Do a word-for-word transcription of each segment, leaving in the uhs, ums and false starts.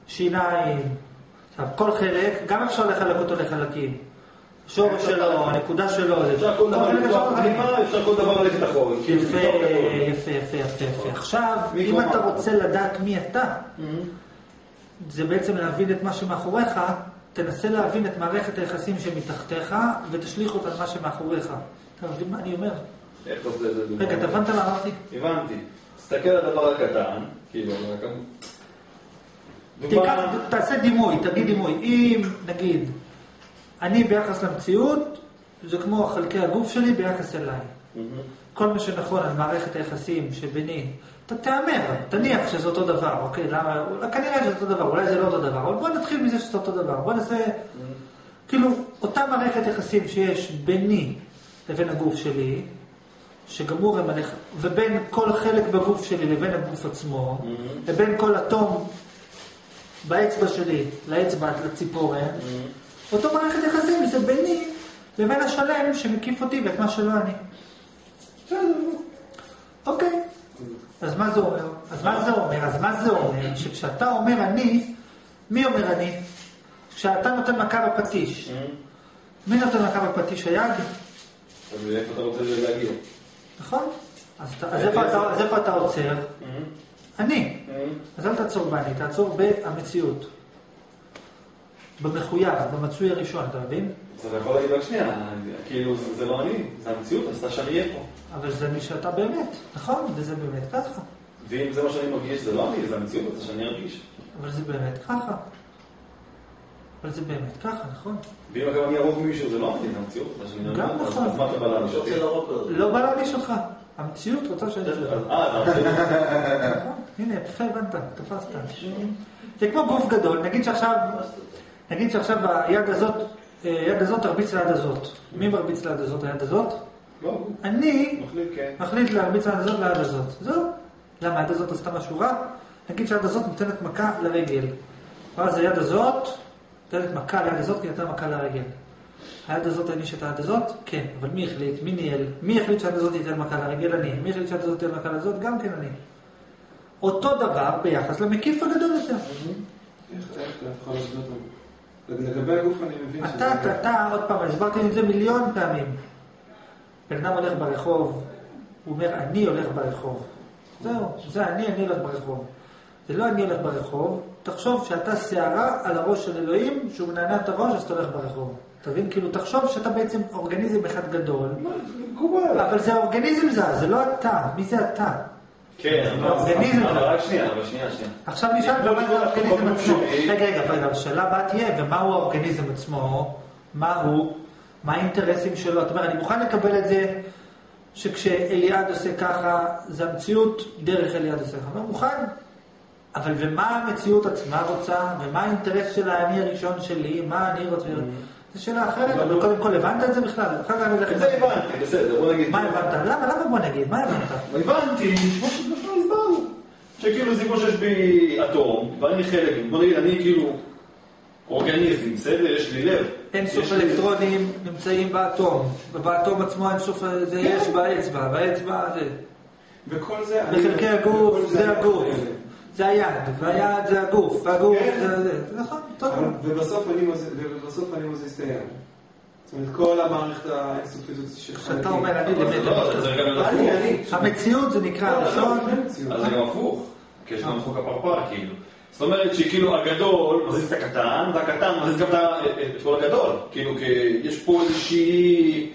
שיניים. עכשיו, כל חלק, גם אפשר לחלק אותו לחלקים. שורש שלו, הנקודה שלו. אפשר כל דבר לפתוח פנימה, אפשר כל דבר ללכת אחורה. יפה, יפה, יפה, יפה, יפה. עכשיו, אם אתה רוצה לדעת מי אתה, זה בעצם להבין את מה שמאחוריך, תנסה להבין את מערכת היחסים שמתחתיך, ותשליך אותה על מה שמאחוריך. אתה מבין מה אני אומר? איך אתה עושה את זה? רגע, אתה הבנת מה אמרתי? הבנתי. תסתכל על הדבר הקטן, כאילו, תיקח, תעשה דימוי, תגיד דימוי. אם, נגיד, אני ביחס למציאות, זה כמו חלקי הגוף שלי ביחס אליי. כל מה שנכון על מערכת היחסים שביני, אתה תאמר, תניח שזה אותו דבר, אוקיי? למה? כנראה שזה אותו דבר, אולי זה לא אותו דבר, אבל בוא נתחיל מזה שזה אותו דבר. בוא נעשה, כאילו, אותה מערכת יחסים שיש ביני לבין הגוף שלי, שגמור הם עליך, ובין כל חלק בגוף שלי לבין הגוף עצמו, לבין כל אטום באצבע שלי, לאצבע, לציפורן, אותו מערכת יחסים זה ביני לבין השלם שמקיף אותי ואת מה שלא אני. אוקיי. אז מה זה אומר? אז מה זה אומר? אז מה זה אומר? שכשאתה אומר אני, מי אומר אני? כשאתה נותן מכה בפטיש. מי נותן מכה בפטיש? היד? אז איפה אתה רוצה להגיע? נכון? אז איפה אתה עוצר? אני. אז אל תעצור באני, תעצור במציאות. במחויב, במצוי הראשון, אתה מבין? אז אתה יכול להגיד רק שנייה, כאילו זה לא אני, זה המציאות, אז אתה שאני אהיה פה. אבל זה מי שאתה באמת, נכון? וזה באמת ככה. ואם זה מה שאני מרגיש, זה לא אני, זה המציאות, אז שאני ארגיש. אבל זה באמת ככה. אבל זה באמת ככה, נכון? ואם אגב אני ארוג מישהו, זה לא אני, זה המציאות, אז שאני גם נכון. אז מה אתה בא להניש אותי? לא בא להניש אותך. המציאות רוצה שאני ארגיש. אה, זה המציאות. נכון, הנה, יפה הבנת, תפסת. זה כמו גוף גדול, נגיד שעכשיו, נגיד שעכשיו היד הזאת, היד הזאת תרביץ ליד הזאת. מי מרביץ ליד הזאת, היד הזאת? אני מחליט להרביץ ליד הזאת ליד הזאת. זהו. למה היד הזאת עשתה משהו רע? נגיד שהיד הזאת נותנת מכה לרגל. ואז היד הזאת נותנת מכה ליד הזאת כי נתנה מכה לרגל. היד הזאת העניש את היד הזאת? כן. אבל מי החליט? מי ניהל? מי החליט שהיד הזאת תיתן מכה לרגל? אני. מי החליט שהיד הזאת תיתן מכה לזאת? גם כן אני. אותו דבר ביחס למקיף הגדול יותר. איך אתה יכול לעשות אותו? לגבי הגוף אני מבין שזה... אתה, אתה, אתה, עוד פעם, הסברתי את זה מיליון פעמים. בן אדם הולך ברחוב, הוא אומר, אני הולך ברחוב. זהו, זה אני, אני הולך ברחוב. זה לא אני הולך ברחוב, תחשוב שאתה שערה על הראש של אלוהים, שהוא מנענע את הראש, אז אתה הולך ברחוב. תבין, כאילו, תחשוב שאתה בעצם אורגניזם אחד גדול. אבל זה האורגניזם זה, זה לא אתה. מי זה אתה? כן, אבל רק שנייה, אבל שנייה, שנייה. עכשיו נשאל מה זה האורגניזם עצמו. רגע, רגע, רגע, השאלה הבאה תהיה, ומהו האורגניזם עצמו? מה הוא? מה האינטרסים שלו? זאת אומרת, אני מוכן לקבל את זה שכשאליעד עושה ככה, זה המציאות דרך אליעד עושה ככה. אני מוכן. אבל ומה המציאות עצמה רוצה? ומה האינטרס של האני הראשון שלי? מה אני רוצה? זו שאלה אחרת, אבל קודם כל הבנת את זה בכלל? את זה הבנתי, בסדר, בוא נגיד. מה הבנת? למה? למה בוא נגיד? מה הבנת? הבנתי, כמו שהסברנו. שכאילו זה כמו שיש בי אטום, ואני חלק, בוא נגיד, אני כאילו אורגניזם, בסדר? יש לי לב. אין סוף אלקטרונים נמצאים באטום, ובאטום עצמו אין סוף, זה יש באצבע, באצבע זה. וכל זה... בחלקי הגוף, זה הגוף. זה היד, והיד זה הגוף, והגוף זה זה. נכון, טוב. ובסוף אני מזה הסתיים. זאת אומרת, כל המערכת האינסופית הזאת שלך... כשאתה אומר, אני באמת... אני, אני. המציאות זה נקרא הראשון. אז זה גם הפוך. כי יש גם חוק הפרפר, כאילו. זאת אומרת שכאילו הגדול מזיז את הקטן, והקטן מזיז גם את כל הגדול. כאילו, כי יש פה איזושהי...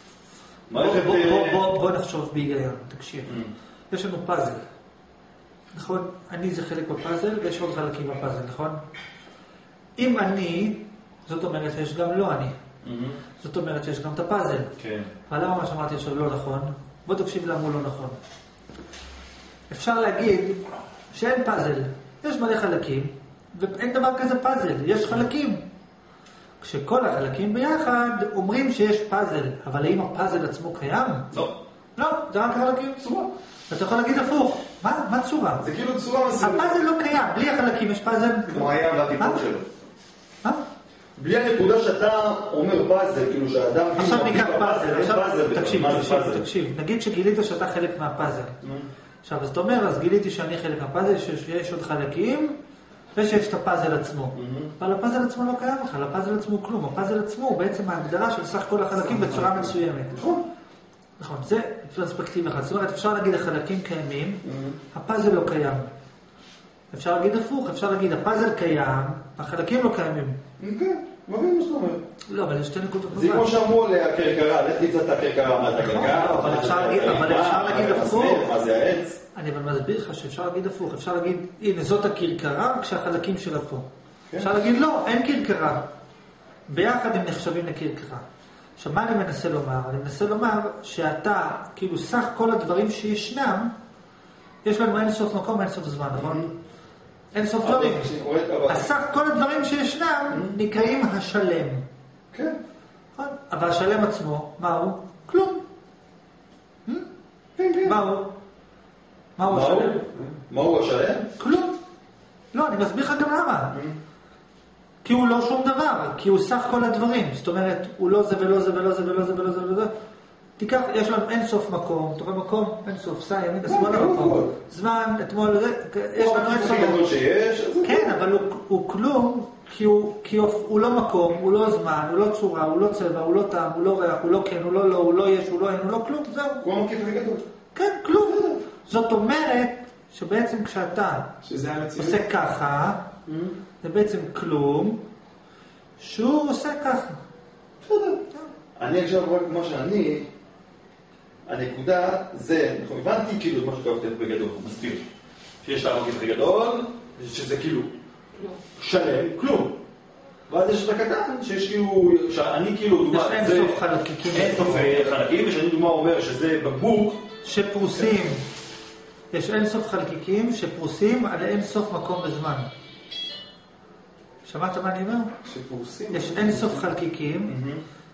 בוא נחשוב בהיגיון, תקשיב. יש לנו פאזל. נכון? אני זה חלק בפאזל, ויש עוד חלקים בפאזל, נכון? אם אני, זאת אומרת שיש גם לא אני. זאת אומרת שיש גם את הפאזל. כן. אבל למה מה שאמרתי עכשיו לא נכון? בוא תקשיב למה הוא לא נכון. אפשר להגיד שאין פאזל. יש מלא חלקים, ואין דבר כזה פאזל. יש חלקים. כשכל החלקים ביחד אומרים שיש פאזל. אבל האם הפאזל עצמו קיים? לא. לא, זה רק חלקים. צורה. אתה יכול להגיד הפוך. מה? מה צורה? זה כאילו צורה מסוימת. הפאזל לא קיים. בלי החלקים יש פאזל. כמו הים והטיפול שלו. מה? בלי הנקודה שאתה אומר פאזל, כאילו שהאדם... עכשיו ניקח פאזל. עכשיו, תקשיב, תקשיב, תקשיב. נגיד שגילית שאתה חלק מהפאזל. עכשיו, אז אתה אומר, אז גיליתי שאני חלק מהפאזל, שיש עוד חלקים, ושיש את הפאזל עצמו. אבל הפאזל עצמו לא קיים בכלל, הפאזל עצמו הוא כלום. הפאזל עצמו הוא בעצם ההגדרה של סך כל החלקים בצורה מסוימת. נכון. נכון, זה פרספקטיבה אחת. זאת אומרת, אפשר להגיד החלקים קיימים, הפאזל לא קיים. אפשר להגיד הפוך, אפשר להגיד הפאזל קיים, החלקים לא קיימים. כן, מבין מה שאתה אומר. לא, אבל יש שתי נקודות. זה כמו שאמרו להקרקרה, לך תמצא את הקרקרה, מה זה הקרקרה? אבל אפשר להגיד הפוך. מה זה העץ? אני אבל מסביר לך שאפשר להגיד הפוך, אפשר להגיד, הנה זאת הקרקרה כשהחלקים שלה פה. אפשר להגיד לא, אין קרקרה. ביחד הם נחשבים לקרקרה. עכשיו מה אני מנסה לומר? אני מנסה לומר שאתה, כאילו סך כל הדברים שישנם, יש לנו אין סוף מקום, אין סוף זמן, נכון? אין סוף דברים. הסך כל הדברים שישנם נקראים השלם. כן. אבל השלם עצמו, מה הוא? כלום. מה הוא? מה הוא השלם? מה הוא השלם? כלום. לא, אני מסביר לך גם למה. כי הוא לא שום דבר, כי הוא סך כל הדברים. זאת אומרת, הוא לא זה ולא זה ולא זה ולא זה ולא זה ולא זה. תיקח, יש לנו אין סוף מקום, אתה רואה מקום? אין סוף, סי, ימין, שמאל המקום. זמן, אתמול, יש לנו אין סוף מקום. כן, אבל הוא כלום, כי הוא לא מקום, הוא לא זמן, הוא לא צורה, הוא לא צבע, הוא לא טעם, הוא לא ריח, הוא לא כן, הוא לא לא, הוא לא יש, הוא לא אין, הוא לא כלום, זהו. כמו מקיף וגדול. כן, כלום. זאת אומרת שבעצם כשאתה עושה ככה, זה בעצם כלום, שהוא עושה ככה. אני עכשיו רואה כמו שאני, הנקודה זה, אנחנו הבנתי כאילו מה שכתבתם בגדול, מסביר. שיש את המקיף וגדול, שזה כאילו שלם, כלום. ואז יש את הקטן, שיש כאילו, שאני כאילו דוגמה, יש אין סוף חלקים. אין סוף חלקים, ושאני דוגמה אומר שזה בקבוק. שפרוסים, יש אין סוף חלקיקים שפרוסים על אין סוף מקום וזמן. שמעת מה אני אומר? שפרוסים? יש אין סוף חלקיקים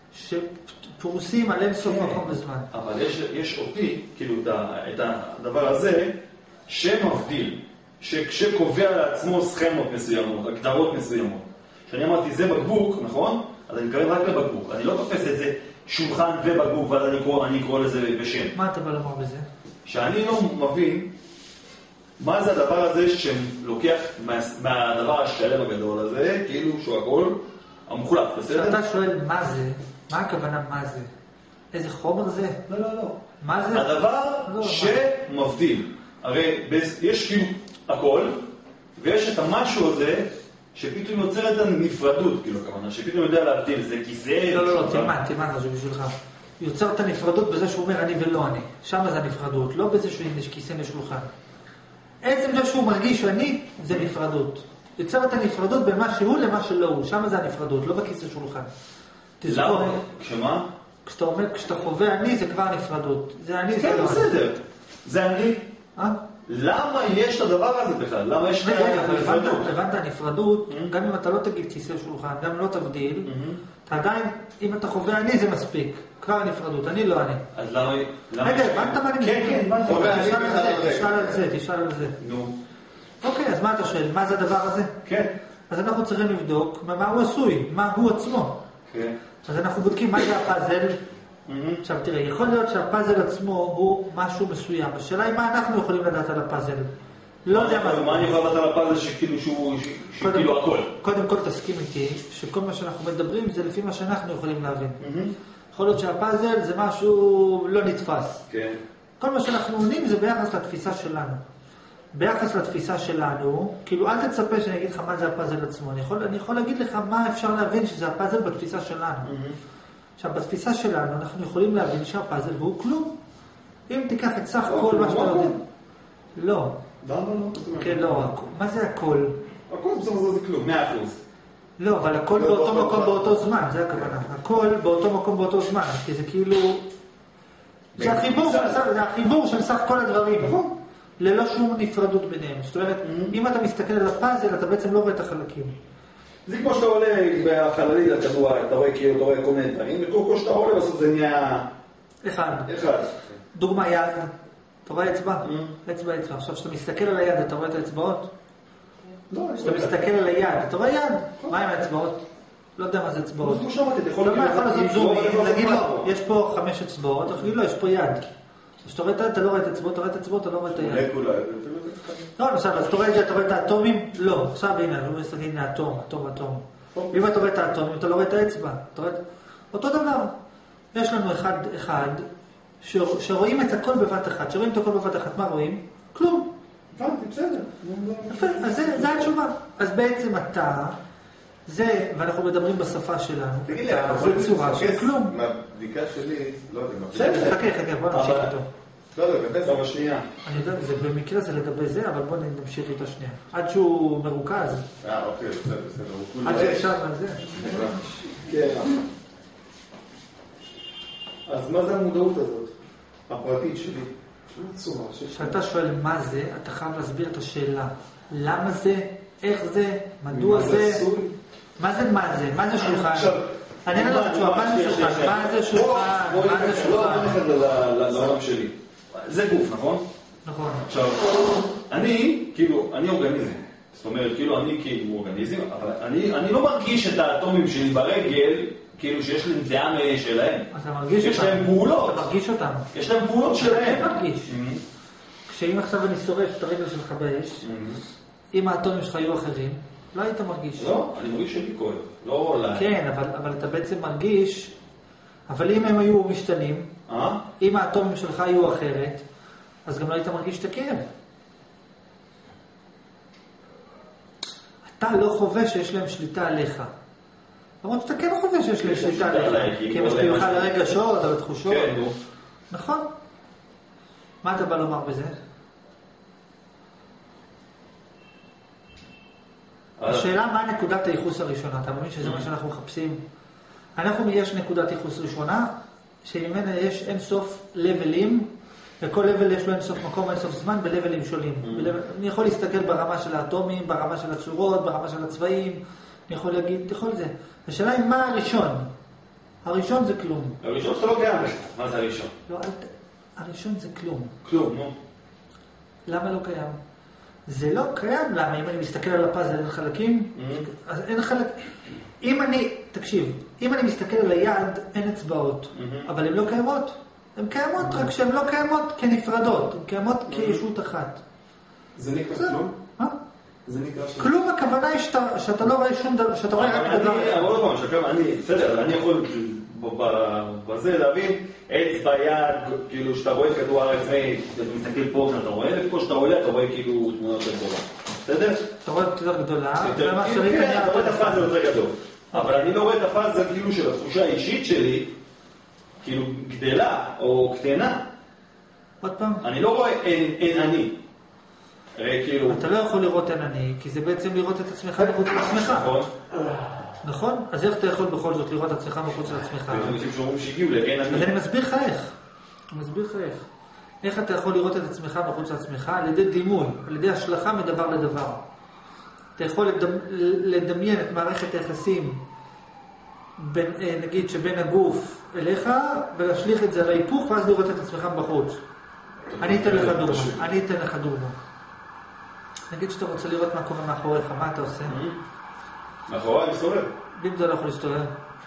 שפרוסים על אין סוף מקום וזמן. אבל יש אותי, כאילו את הדבר הזה, שמבדיל, שקובע לעצמו סכמות מסוימות, הגדרות מסוימות. כשאני אמרתי זה בקבוק, נכון? אז אני מתכוון רק לבקבוק. אני לא תופס את זה שולחן ובקבוק, ואז אני אקרוא, אני אקרוא לזה בשם. מה אתה בא לומר בזה? שאני לא מבין מה זה הדבר הזה שלוקח מה, מהדבר השלם הגדול הזה, כאילו שהוא הכל המוחלט, בסדר? כשאתה שואל מה זה, מה הכוונה מה זה? איזה חומר זה? לא, לא, לא. מה זה? הדבר לא, שמבדיל. הרי יש כאילו הכל, ויש את המשהו הזה שפתאום יוצר את הנפרדות, כאילו כמובן, שפתאום יודע להבדיל, זה כיסא... לא, לא, לא, תלמד, תלמד משהו בשבילך. יוצר את הנפרדות בזה שהוא אומר אני ולא אני. שם זה הנפרדות, לא בזה שהוא יש כיסא לשולחן. עצם זה שהוא מרגיש אני, זה נפרדות. יוצר את הנפרדות בין מה שהוא למה שלא הוא. שם זה הנפרדות, לא בכיסא שולחן. למה? כשמה? כשאתה אומר, כשאתה חווה אני, זה כבר נפרדות. זה אני, זה כן, לא אני. בסדר. זה אני. אה? למה יש את הדבר הזה בכלל? למה יש את הנפרדות? הבנת הנפרדות, גם אם אתה לא תגיד כיסא שולחן, גם אם לא תבדיל, אתה עדיין, אם אתה חווה אני זה מספיק. כבר נפרדות, אני לא אני. אז למה... רגע, הבנת מה אני כן, כן, הבנת. תשאל על זה, תשאל על זה. נו. אוקיי, אז מה אתה שואל? מה זה הדבר הזה? כן. אז אנחנו צריכים לבדוק מה הוא עשוי, מה הוא עצמו. כן. אז אנחנו בודקים מה זה הפאזל. עכשיו תראה, יכול להיות שהפאזל עצמו הוא משהו מסוים. השאלה היא מה אנחנו יכולים לדעת על הפאזל. לא יודע מה זה. מה אני יכול לדעת על הפאזל שכאילו שהוא כאילו הכל? קודם כל תסכים איתי שכל מה שאנחנו מדברים זה לפי מה שאנחנו יכולים להבין. יכול להיות שהפאזל זה משהו לא נתפס. כן. כל מה שאנחנו עונים זה ביחס לתפיסה שלנו. ביחס לתפיסה שלנו, כאילו אל תצפה שאני אגיד לך מה זה הפאזל עצמו. אני יכול, אני יכול להגיד לך מה אפשר להבין שזה הפאזל בתפיסה שלנו. עכשיו, בתפיסה שלנו אנחנו יכולים להבין שהפאזל הוא כלום. אם תיקח את סך כל מה שאתה יודע. לא. למה לא? כן, לא. מה זה הכל? הכל בסופו זה כלום, מאה אחוז. לא, אבל הכל באותו מקום באותו זמן, זה הכוונה. הכל באותו מקום באותו זמן, כי זה כאילו... זה החיבור של סך כל הדברים. נכון. ללא שום נפרדות ביניהם. זאת אומרת, אם אתה מסתכל על הפאזל, אתה בעצם לא רואה את החלקים. זה כמו שאתה עולה בחללית, אתה רואה כאילו, אתה רואה כל מיני דברים, וכל שאתה עולה בסוף זה נהיה... אחד. אחד. דוגמה יד. אתה רואה אצבע? אצבע, אצבע. עכשיו, כשאתה מסתכל על היד, אתה רואה את האצבעות? לא, כשאתה מסתכל על היד, אתה רואה יד? מה עם האצבעות? לא יודע מה זה אצבעות. כמו שאמרתי, אתה יכול... אתה יכול לעשות זומי, להגיד לו, יש פה חמש אצבעות, תגיד לו, יש פה יד. כשאתה רואה את היד, אתה לא רואה את הצבעות, אתה רואה את הצבעות, אתה לא רואה את היד. מולקולה, לא, עכשיו, אז אתה רואה את זה, אתה רואה את האטומים? לא. עכשיו, הנה, אני מסתכל, הנה, האטום, האטום, האטום. אם אתה רואה את האטומים, אתה לא רואה את האצבע. אתה רואה... אותו דבר. יש לנו אחד, אחד, שרואים את הכל בבת אחת. שרואים את הכל בבת אחת, מה רואים? כלום. הבנתי, בסדר. יפה, אז זה התשובה. אז בעצם אתה, זה, ואנחנו מדברים בשפה שלנו, זה צורה של כלום. מהבדיקה שלי, לא יודע, בסדר, חכה, חכה, בוא נמשיך איתו. לא יודע, בבית פעם השנייה. אני יודע, במקרה זה לגבי זה, אבל בוא נמשיך איתו שנייה. עד שהוא מרוכז. אה, אוקיי, בסדר, בסדר. עד שאפשר על זה. כן. אז מה זה המודעות הזאת? הפרטית שלי. כשאתה שואל מה זה, אתה חייב להסביר את השאלה. למה זה? איך זה? מדוע זה? מה זה מה זה? מה זה שולחן? אני לא יודע תשובה, מה זה שולחן? מה זה שולחן? מה זה שולחן? לא, לעולם שלי. זה גוף, נכון? נכון. עכשיו, אני, כאילו, אני אורגניזם. זאת אומרת, כאילו, אני כאילו אורגניזם, אבל אני לא מרגיש את האטומים שלי ברגל, כאילו שיש להם דעה משלהם. אתה מרגיש אותם. יש להם פעולות. אתה מרגיש אותם. יש להם פעולות שלהם. אתה מרגיש. כשאם עכשיו אני שורף את הרגל שלך באש, אם האטומים שלך היו אחרים, לא היית מרגיש. לא, אני מרגיש שלי כואב. לא עולה. כן, אבל אתה בעצם מרגיש, אבל אם הם היו משתנים, אם האטומים שלך היו אחרת, אז גם לא היית מרגיש את הכאב. אתה לא חווה שיש להם שליטה עליך. למרות שאתה כן חווה שיש להם שליטה עליך. כי הם משפיעים לך לרגשות, על התחושות. כן, נו. נכון. מה אתה בא לומר בזה? השאלה מה נקודת הייחוס הראשונה. אתה מבין שזה מה שאנחנו מחפשים? אנחנו יש נקודת ייחוס ראשונה, שממנה יש אין סוף לבלים, וכל לבל יש לו אין סוף מקום, אין סוף זמן, בלבלים שונים. אני יכול להסתכל ברמה של האטומים, ברמה של הצורות, ברמה של הצבעים, אני יכול להגיד, יכול זה. השאלה היא מה הראשון? הראשון זה כלום. הראשון שאתה לא קיים. מה זה הראשון? לא, הראשון זה כלום. כלום, נו. למה לא קיים? זה לא קיים, למה? אם אני מסתכל על הפאזל, אין חלקים? אז אין חלק... אם אני, תקשיב, אם אני מסתכל על היד, אין אצבעות, אבל הן לא קיימות. הן קיימות, רק שהן לא קיימות כנפרדות, הן קיימות כישות אחת. זה נקרא כלום? מה? זה נקרא ש... כלום הכוונה היא שאתה לא רואה שום דבר, שאתה רואה רק דבר. אני, אבל לא פעם, אני, בסדר, אני יכול בזה להבין, אצבע יד, כאילו שאתה רואה את כדור הארץ, אתה מסתכל פה שאתה רואה, ופה שאתה עולה, אתה רואה כאילו תמונה יותר גדולה. בסדר? אתה רואה יותר גדולה, כן, אתה רואה את הפאזל יותר גדול. אבל אני לא רואה את הפאזל כאילו של התחושה האישית שלי, כאילו גדלה או קטנה. עוד פעם? אני לא רואה אין אני. אתה לא יכול לראות אין אני, כי זה בעצם לראות את עצמך מחוץ לעצמך. נכון. נכון? אז איך אתה יכול בכל זאת לראות את עצמך מחוץ לעצמך? יש אנשים שאומרים שהגיעו לאין אני. אז אני מסביר לך איך. אני מסביר לך איך. איך אתה יכול לראות את עצמך מחוץ לעצמך? על ידי דימוי, על ידי השלכה מדבר לדבר. אתה יכול לדמיין את מערכת היחסים, נגיד שבין הגוף אליך, ולהשליך את זה על ההיפוך, ואז לראות את עצמך בחוץ. אני אתן לך דוגמה. אני אתן לך דוגמה. נגיד שאתה רוצה לראות מה קורה מאחוריך, מה אתה עושה? מאחורי אני מסתובב. אם אתה לא יכול להסתובב.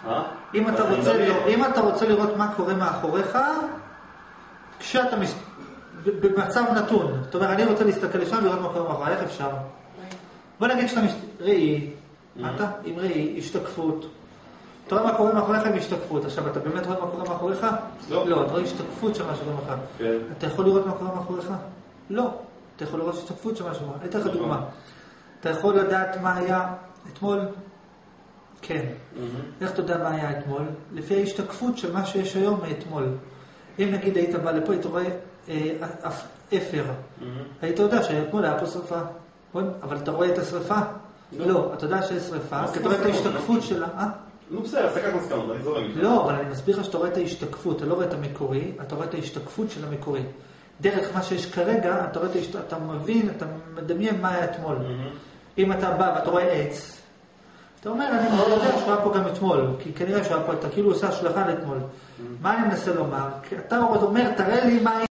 אם אתה רוצה לראות מה קורה מאחוריך, כשאתה במצב נתון, זאת אומרת, אני רוצה להסתכל לשם לראות מה קורה מאחורי, איך אפשר? בוא נגיד שאתה ראי, מה אתה? עם ראי, השתקפות. אתה רואה מה קורה מאחוריך עם השתקפות. עכשיו, אתה באמת רואה מה קורה מאחוריך? לא. לא, אתה רואה השתקפות של משהו מאחוריך. אתה יכול לראות מה קורה מאחוריך? לא. אתה יכול לראות השתקפות של משהו מאחוריך. אתן לך דוגמה. אתה יכול לדעת מה היה אתמול? כן. איך אתה יודע מה היה אתמול? לפי ההשתקפות של מה שיש היום מאתמול. אם נגיד היית בא לפה, היית רואה אפר. היית יודע שאתמול היה פה שרפה. אבל אתה רואה את השרפה? לא. אתה יודע שיש שרפה, כי אתה רואה את ההשתקפות שלה. לא בסדר, הסקת מסקנות, אני זורם. לא, אבל אני מסביר לך שאתה רואה את ההשתקפות, אתה לא רואה את המקורי, אתה רואה את ההשתקפות של המקורי. דרך מה שיש כרגע, אתה רואה את ההשתקפות, אתה מבין, אתה מדמיין מה היה אתמול. אם אתה בא ואתה רואה עץ, אתה אומר, אני יודע שהוא היה פה גם אתמול, כי כנראה שהוא היה פה, אתה כאילו עושה השלכה לאתמול. מה אני מנסה לומר? אתה אומר, תראה לי מה